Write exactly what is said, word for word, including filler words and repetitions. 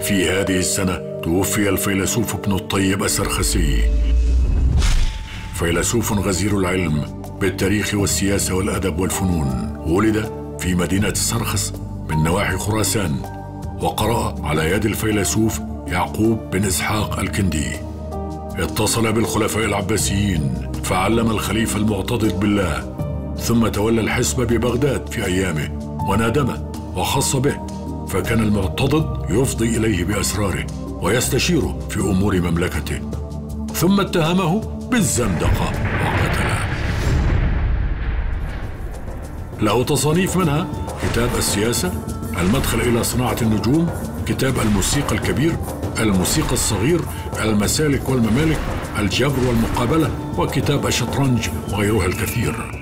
في هذه السنة توفي الفيلسوف ابن الطيب السرخسي، فيلسوف غزير العلم بالتاريخ والسياسة والأدب والفنون. ولد في مدينة السرخس من نواحي خراسان، وقرأ على يد الفيلسوف يعقوب بن إسحاق الكندي. اتصل بالخلفاء العباسيين فعلم الخليفة المعتضد بالله، ثم تولى الحسب ببغداد في أيامه ونادمه وخص به، فكان المعتضد يفضي إليه بأسراره ويستشيره في أمور مملكته، ثم اتهمه بالزندقة وقتله. له تصانيف منها كتاب السياسة، المدخل إلى صناعة النجوم، كتاب الموسيقى الكبير، الموسيقى الصغير، المسالك والممالك، الجبر والمقابلة، وكتاب الشطرنج وغيرها الكثير.